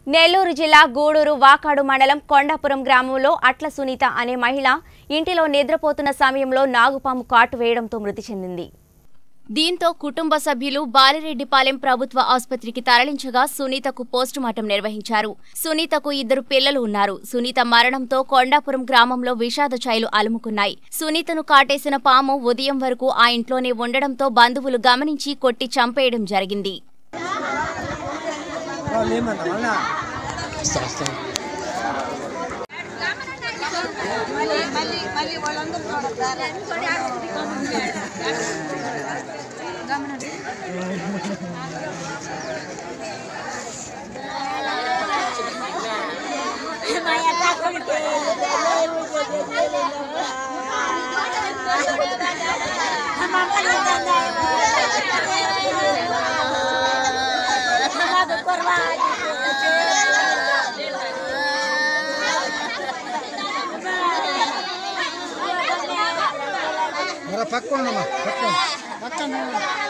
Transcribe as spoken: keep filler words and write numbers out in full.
నెల్లూరు జిల్లా గూడూరు వాకాడు మండలం కొండాపురం గ్రామంలో అట్ల సునీత అనే మహిళ ఇంటిలో నిద్రపోతున్న సమయంలో నాగుపాము కాటు వేయడంతో మృతి చెందింది. దీంతో కుటుంబ సభ్యులు బాలిరెడ్డిపాలెం ప్రభుత్వ ఆసుపత్రికి తరలించగా సునీతకు పోస్టుమార్టం నిర్వహించారు. సునీతకు ఇద్దరు పిల్లలు ఉన్నారు. సునీత మరణంతో కొండాపురం గ్రామంలో విషాద ఛాయలు అలుముకున్నాయి. సునీతను కాటేసిన పాము ఉదయం వరకు ఆ ఇంట్లోనే ఉండడంతో బంధువులు గమనించి కొట్టి చంపేయడం జరిగింది. పక్కన పక్కన